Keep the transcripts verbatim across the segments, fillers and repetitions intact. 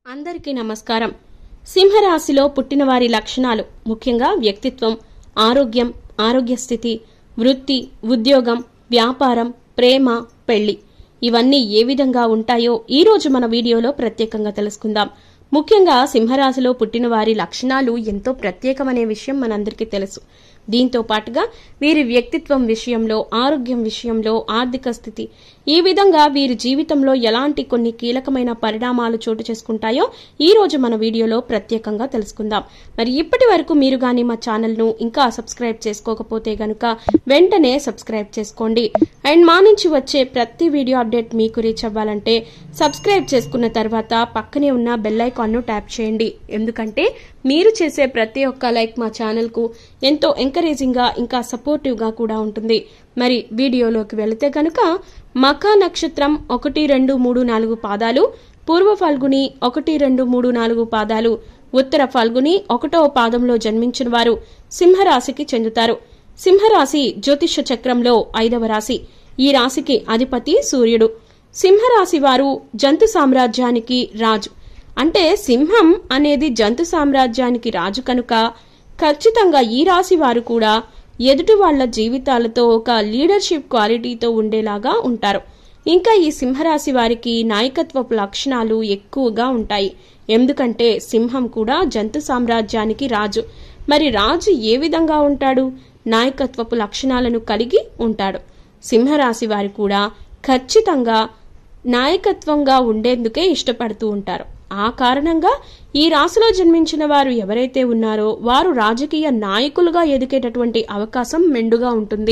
అందరికీ నమస్కారం. సింహరాశిలో పుట్టిన వారి లక్షణాలు ముఖ్యంగా వ్యక్తిత్వం, ఆరోగ్యం, ఆరోగ్య స్థితి, వృత్తి, ఉద్యోగం, వ్యాపారం, ప్రేమ, పెళ్లి ఇవన్నీ ఏ విధంగా ఉంటాయో ఈ రోజు మన వీడియోలో ప్రత్యేకంగా తెలుసుకుందాం. ముఖ్యంగా సింహరాశిలో పుట్టిన వారి లక్షణాలు ఎంతో ప్రత్యేకమనే విషయం మనందరికీ తెలుసు. దీంతో పాటుగా వీరి వ్యక్తిత్వం విషయంలో, ఆరోగ్యం విషయంలో, ఆర్థిక స్థితి ఈ విధంగా వీరి జీవితంలో ఎలాంటి కొన్ని కీలకమైన పరిణామాలు చోటు చేసుకుంటాయో ఈ రోజు మన వీడియోలో ప్రత్యేకంగా తెలుసుకుందాం. మరి ఇప్పటి వరకు మీరు గాని మా ఛానల్ ను ఇంకా సబ్స్క్రైబ్ చేసుకోకపోతే గనుక వెంటనే సబ్స్క్రైబ్ చేసుకోండి. అండ్ మా నుంచి వచ్చే ప్రతి వీడియో అప్డేట్ మీకు రీచ్ అవ్వాలంటే సబ్స్క్రైబ్ చేసుకున్న తర్వాత పక్కనే ఉన్న బెల్ ఐకాన్ ను ట్యాప్ చేయండి. ఎందుకంటే మీరు చేసే ప్రతి ఒక్క లైక్ మా ఛానల్ కు ఎంతో ఎంకరేజింగ్ గా ఇంకా సపోర్టివ్ గా కూడా ఉంటుంది. మరి వీడియోలోకి వెళితే గనుక మఖా నక్షత్రం ఒకటి రెండు మూడు నాలుగు పాదాలు, పూర్వ ఫల్గుని ఒకటి రెండు మూడు నాలుగు పాదాలు, ఉత్తర ఫల్గుని ఒకటో పాదంలో జన్మించిన వారు సింహరాశికి చెందుతారు. సింహరాశి జ్యోతిష చక్రంలో ఐదవ రాశి. ఈ రాశికి అధిపతి సూర్యుడు. సింహరాశి వారు జంతు సామ్రాజ్యానికి రాజు. అంటే సింహం అనేది జంతు సామ్రాజ్యానికి రాజు కనుక ఖచ్చితంగా ఈ రాశి వారు కూడా ఎదుటి వాళ్ల జీవితాలతో ఒక లీడర్షిప్ క్వాలిటీతో ఉండేలాగా ఉంటారు. ఇంకా ఈ సింహరాశి వారికి నాయకత్వపు లక్షణాలు ఎక్కువగా ఉంటాయి. ఎందుకంటే సింహం కూడా జంతు సామ్రాజ్యానికి రాజు. మరి రాజు ఏ విధంగా ఉంటాడు? నాయకత్వపు లక్షణాలను కలిగి ఉంటాడు. సింహరాశి వారు కూడా ఖచ్చితంగా నాయకత్వంగా ఉండేందుకే ఇష్టపడుతూ ఉంటారు. ఆ కారణంగా ఈ రాశిలో జన్మించిన వారు ఎవరైతే ఉన్నారో వారు రాజకీయ నాయకులుగా ఎదిగేటటువంటి అవకాశం మెండుగా ఉంటుంది.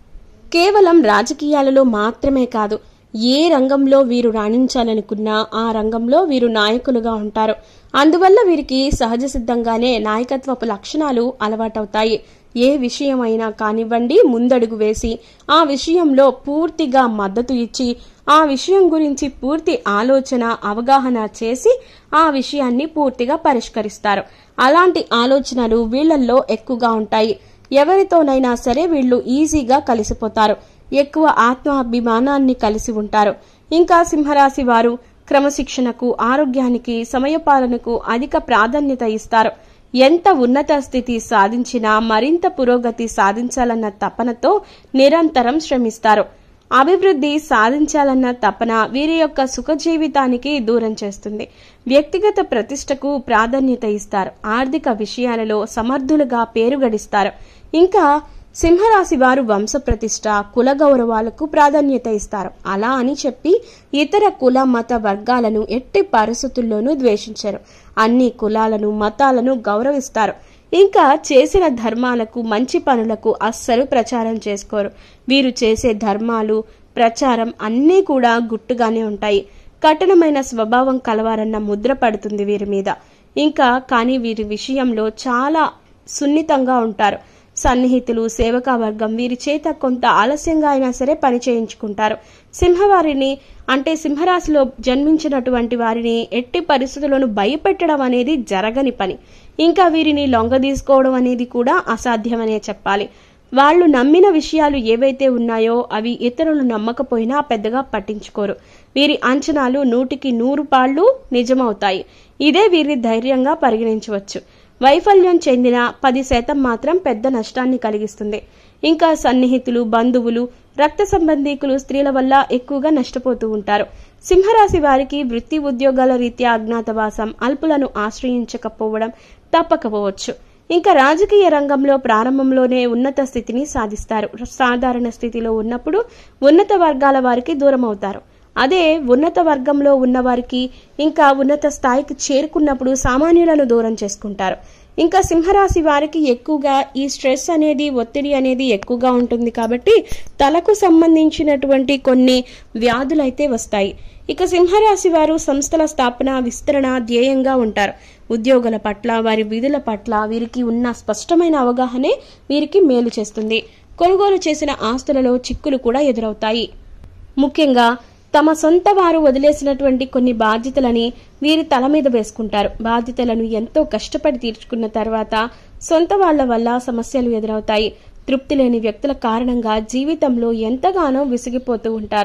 కేవలం రాజకీయాలలో మాత్రమే కాదు, ఏ రంగంలో వీరు రాణించాలనుకున్నా ఆ రంగంలో వీరు నాయకులుగా ఉంటారు. అందువల్ల వీరికి సహజ సిద్ధంగానే నాయకత్వపు లక్షణాలు అలవాటవుతాయి. ఏ విషయమైనా కానివ్వండి, ముందడుగు వేసి ఆ విషయంలో పూర్తిగా మద్దతు ఇచ్చి ఆ విషయం గురించి పూర్తి ఆలోచన, అవగాహన చేసి ఆ విషయాన్ని పూర్తిగా పరిష్కరిస్తారు. అలాంటి ఆలోచనలు వీళ్లల్లో ఎక్కువగా ఉంటాయి. ఎవరితోనైనా సరే వీళ్ళు ఈజీగా కలిసిపోతారు. ఎక్కువ ఆత్మాభిమానాన్ని కలిసి ఉంటారు. ఇంకా సింహరాశి వారు క్రమశిక్షణకు, ఆరోగ్యానికి, సమయపాలనకు అధిక ప్రాధాన్యత ఇస్తారు. ఎంత ఉన్నత స్థితి సాధించినా మరింత పురోగతి సాధించాలన్న తపనతో నిరంతరం శ్రమిస్తారు. అభివృద్ధి సాధించాలన్న తపన వీరి యొక్క సుఖ జీవితానికి దూరం చేస్తుంది. వ్యక్తిగత ప్రతిష్టకు ప్రాధాన్యత ఇస్తారు. ఆర్థిక విషయాలలో సమర్థులుగా పేరు గడిస్తారు. ఇంకా సింహరాశి వారు వంశ ప్రతిష్ట, కుల గౌరవాలకు ప్రాధాన్యత ఇస్తారు. అలా అని చెప్పి ఇతర కుల మత వర్గాలను ఎట్టి పరిస్థితుల్లోనూ ద్వేషించరు. అన్ని కులాలను, మతాలను గౌరవిస్తారు. ఇంకా చేసిన ధర్మాలకు, మంచి పనులకు అస్సలు ప్రచారం చేసుకోరు. వీరు చేసే ధర్మాలు, ప్రచారం అన్నీ కూడా గుట్టుగానే ఉంటాయి. కఠినమైన స్వభావం కలవారన్న ముద్ర పడుతుంది వీరి మీద. ఇంకా కానీ వీరి విషయంలో చాలా సున్నితంగా ఉంటారు. సన్నిహితులు, సేవకా వర్గం వీరి చేత కొంత ఆలస్యంగా అయినా సరే పని చేయించుకుంటారు. సింహవారిని అంటే సింహరాశిలో జన్మించినటువంటి వారిని ఎట్టి పరిస్థితులను భయపెట్టడం అనేది జరగని పని. ఇంకా వీరిని లొంగ తీసుకోవడం అనేది కూడా అసాధ్యమనే చెప్పాలి. వాళ్ళు నమ్మిన విషయాలు ఏవైతే ఉన్నాయో అవి ఇతరులు నమ్మకపోయినా పెద్దగా పట్టించుకోరు. వీరి అంచనాలు నూటికి నూరు పాళ్లు నిజమవుతాయి. ఇదే వీరి ధైర్యంగా పరిగణించవచ్చు. వైఫల్యం చెందిన పది శాతం మాత్రం పెద్ద నష్టాన్ని కలిగిస్తుంది. ఇంకా సన్నిహితులు, బంధువులు, రక్త సంబంధీకులు, స్త్రీల వల్ల ఎక్కువగా నష్టపోతూ ఉంటారు. సింహరాశి వారికి వృత్తి, ఉద్యోగాల రీత్యా అజ్ఞాతవాసం, అల్పులను ఆశ్రయించకపోవడం తప్పకపోవచ్చు. ఇంకా రాజకీయ రంగంలో ప్రారంభంలోనే ఉన్నత స్థితిని సాధిస్తారు. సాధారణ స్థితిలో ఉన్నప్పుడు ఉన్నత వర్గాల వారికి దూరం అవుతారు. అదే ఉన్నత వర్గంలో ఉన్నవారికి ఇంకా ఉన్నత స్థాయికి చేరుకున్నప్పుడు సామాన్యులను దూరం చేసుకుంటారు. ఇంకా సింహరాశి వారికి ఎక్కువగా ఈ స్ట్రెస్ అనేది, ఒత్తిడి అనేది ఎక్కువగా ఉంటుంది కాబట్టి తలకు సంబంధించినటువంటి కొన్ని వ్యాధులైతే వస్తాయి. ఇక సింహరాశి వారు సంస్థల స్థాపన, విస్తరణ ధ్యేయంగా ఉంటారు. ఉద్యోగుల పట్ల, వారి విధుల పట్ల వీరికి ఉన్న స్పష్టమైన అవగాహనే వీరికి మేలు చేస్తుంది. కొనుగోలు చేసిన ఆస్తులలో చిక్కులు కూడా ఎదురవుతాయి. ముఖ్యంగా తమ సొంత వారు వదిలేసినటువంటి కొన్ని బాధ్యతలని వీరి తల మీద వేసుకుంటారు. బాధ్యతలను ఎంతో కష్టపడి తీర్చుకున్న తర్వాత సొంత వాళ్ల వల్ల సమస్యలు ఎదురవుతాయి. తృప్తి లేని వ్యక్తుల కారణంగా జీవితంలో ఎంతగానో విసిగిపోతూ ఉంటారు.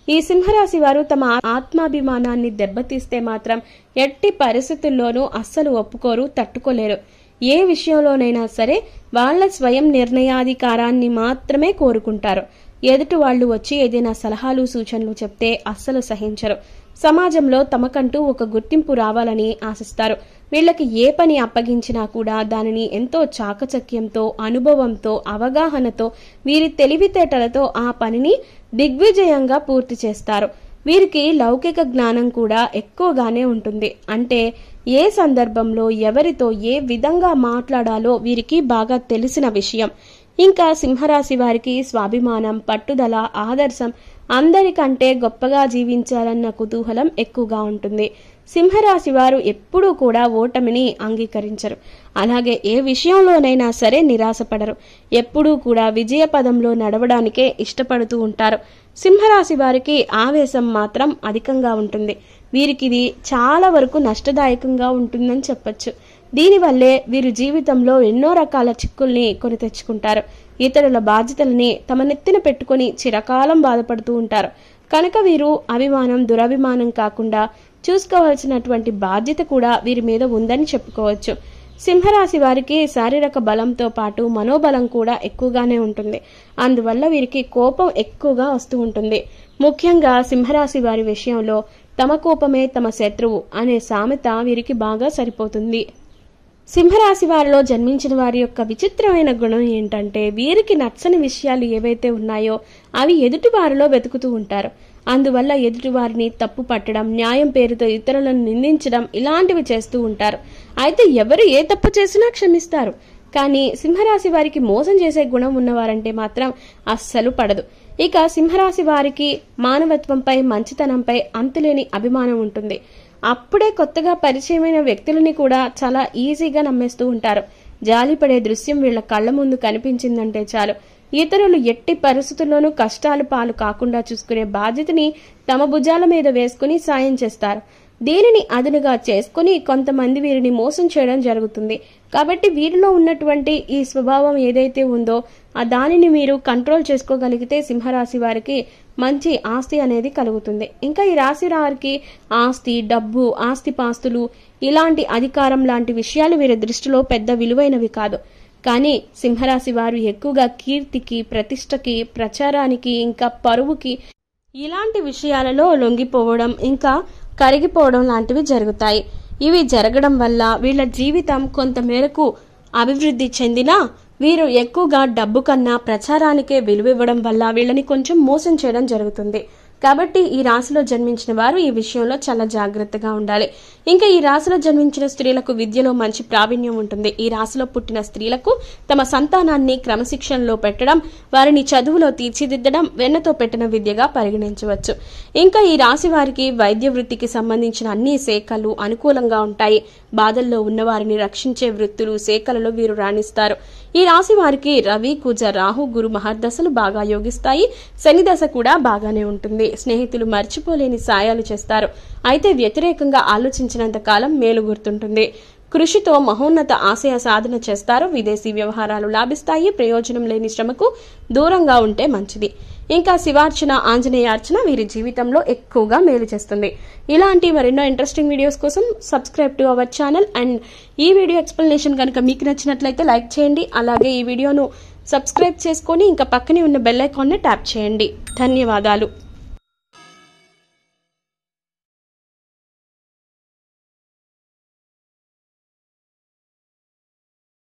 ఈ సింహరాశి వారు తమ ఆత్మాభిమానాన్ని దెబ్బతీస్తే మాత్రం ఎట్టి పరిస్థితుల్లోనూ అస్సలు ఒప్పుకోరు, తట్టుకోలేరు. ఏ విషయంలోనైనా సరే వాళ్ల స్వయం నిర్ణయాధికారాన్ని మాత్రమే కోరుకుంటారు. ఎదుటి వాళ్లు వచ్చి ఏదైనా సలహాలు సూచనలు చెప్తే అస్సలు సహించరు. సమాజంలో తమకంటూ ఒక గుర్తింపు రావాలని ఆశిస్తారు. వీళ్ళకి ఏ పని అప్పగించినా కూడా దానిని ఎంతో చాకచక్యంతో, అనుభవంతో, అవగాహనతో, వీరి తెలివితేటలతో ఆ పనిని దిగ్విజయంగా పూర్తి చేస్తారు. వీరికి లౌకిక జ్ఞానం కూడా ఎక్కువగానే ఉంటుంది. అంటే ఏ సందర్భంలో ఎవరితో ఏ విధంగా మాట్లాడాలో వీరికి బాగా తెలిసిన విషయం. ఇంకా సింహరాశి వారికి స్వాభిమానం, పట్టుదల, ఆదర్శం, అందరికంటే గొప్పగా జీవించాలన్న కుతూహలం ఎక్కువగా ఉంటుంది. సింహరాశి వారు ఎప్పుడూ కూడా ఓటమిని అంగీకరించరు. అలాగే ఏ విషయంలోనైనా సరే నిరాశపడరు. ఎప్పుడూ కూడా విజయ పదంలో నడవడానికే ఇష్టపడుతూ ఉంటారు. సింహరాశి వారికి ఆవేశం మాత్రం అధికంగా ఉంటుంది. వీరికి ఇది చాలా వరకు నష్టదాయకంగా ఉంటుందని చెప్పొచ్చు. దీనివల్లే వీరు జీవితంలో ఎన్నో రకాల చిక్కుల్ని కొని తెచ్చుకుంటారు. ఇతరుల బాధ్యతల్ని తమ నెత్తిన పెట్టుకుని చిరకాలం బాధపడుతూ ఉంటారు. కనుక వీరు అభిమానం, దురభిమానం కాకుండా చూసుకోవాల్సినటువంటి బాధ్యత కూడా వీరి మీద ఉందని చెప్పుకోవచ్చు. సింహరాశి వారికి శారీరక బలంతో పాటు మనోబలం కూడా ఎక్కువగానే ఉంటుంది. అందువల్ల వీరికి కోపం ఎక్కువగా వస్తూ ఉంటుంది. ముఖ్యంగా సింహరాశి వారి విషయంలో తమ కోపమే తమ శత్రువు అనే సామెత వీరికి బాగా సరిపోతుంది. సింహరాశి వారిలో జన్మించిన వారి యొక్క విచిత్రమైన గుణం ఏంటంటే వీరికి నచ్చని విషయాలు ఏవైతే ఉన్నాయో అవి ఎదుటి వారిలో వెతుకుతూ ఉంటారు. అందువల్ల ఎదుటి వారిని తప్పు పట్టడం, న్యాయం పేరుతో ఇతరులను నిందించడం ఇలాంటివి చేస్తూ ఉంటారు. అయితే ఎవరు ఏ తప్పు చేసినా క్షమిస్తారు. కానీ సింహరాశి వారికి మోసం చేసే గుణం ఉన్నవారంటే మాత్రం అస్సలు పడదు. ఇక సింహరాశి వారికి మానవత్వంపై, మంచితనంపై అంతులేని అభిమానం ఉంటుంది. అప్పుడే కొత్తగా పరిచయమైన వ్యక్తులని కూడా చాలా ఈజీగా నమ్మేస్తూ ఉంటారు. జాలిపడే దృశ్యం వీళ్ల కళ్ల ముందు కనిపించిందంటే చాలు ఇతరులు ఎట్టి పరిస్థితుల్లోనూ కష్టాలు పాలు కాకుండా చూసుకునే బాధ్యతని తమ భుజాల మీద వేసుకుని సాయం చేస్తారు. దీనిని అదునుగా చేసుకుని కొంతమంది వీరిని మోసం చేయడం జరుగుతుంది. కాబట్టి వీరిలో ఉన్నటువంటి ఈ స్వభావం ఏదైతే ఉందో ఆ దానిని మీరు కంట్రోల్ చేసుకోగలిగితే సింహరాశి వారికి మంచి ఆస్తి అనేది కలుగుతుంది. ఇంకా ఈ రాశి వారికి ఆస్తి, డబ్బు, ఆస్తి పాస్తులు, ఇలాంటి అధికారం లాంటి విషయాలు వీరి దృష్టిలో పెద్ద విలువైనవి కాదు. కానీ సింహరాశి వారు ఎక్కువగా కీర్తికి, ప్రతిష్టకి, ప్రచారానికి, ఇంకా పరువుకి ఇలాంటి విషయాలలో లొంగిపోవడం, ఇంకా కరిగిపోవడం లాంటివి జరుగుతాయి. ఇవి జరగడం వల్ల వీళ్ళ జీవితం కొంత మేరకు అభివృద్ధి చెందినా వీరు ఎక్కువగా డబ్బు కన్నా ప్రచారానికే విలువివ్వడం వల్ల వీళ్ళని కొంచెం మోసం చేయడం జరుగుతుంది. కాబట్టి ఈ రాశిలో జన్మించిన వారు ఈ విషయంలో చాలా జాగ్రత్తగా ఉండాలి. ఇంకా ఈ రాశిలో జన్మించిన స్త్రీలకు విద్యలో మంచి ప్రావీణ్యం ఉంటుంది. ఈ రాశిలో పుట్టిన స్త్రీలకు తమ సంతానాన్ని క్రమశిక్షణలో పెట్టడం, వారిని చదువులో తీర్చిదిద్దడం వెన్నతో పెట్టిన విద్యగా పరిగణించవచ్చు. ఇంకా ఈ రాశి వారికి వైద్య వృత్తికి సంబంధించిన అన్ని శాఖలు అనుకూలంగా ఉంటాయి. బాధల్లో ఉన్న వారిని రక్షించే వృత్తులు, శాఖలలో వీరు రాణిస్తారు. ఈ రాశి వారికి రవి, కుజ, రాహు, గురు మహర్దశలు బాగా యోగిస్తాయి. శని దశ కూడా బాగానే ఉంటుంది. స్నేహితులు మర్చిపోలేని సాయాలు చేస్తారు. అయితే వ్యతిరేకంగా ఆలోచించినంత కాలం మేలు గుర్తుంటుంది. కృషితో మహోన్నత ఆశయ సాధన చేస్తారు. విదేశీ వ్యవహారాలు లాభిస్తాయి. ప్రయోజనం లేని శ్రమకు దూరంగా ఉంటే మంచిది. ఇంకా శివార్చన, ఆంజనేయార్చన వీరి జీవితంలో ఎక్కువగా మేలు చేస్తుంది. ఇలాంటి మరెన్నో ఇంట్రెస్టింగ్ వీడియోస్ కోసం subscribe to our channel. And ఈ వీడియో ఎక్స్ప్లెనేషన్ కనుక మీకు నచ్చినట్లయితే లైక్ చేయండి. అలాగే ఈ వీడియోను సబ్స్క్రైబ్ చేసుకొని ఇంకా పక్కనే ఉన్న బెల్ ఐకాన్ని ట్యాప్ చేయండి. ధన్యవాదాలు.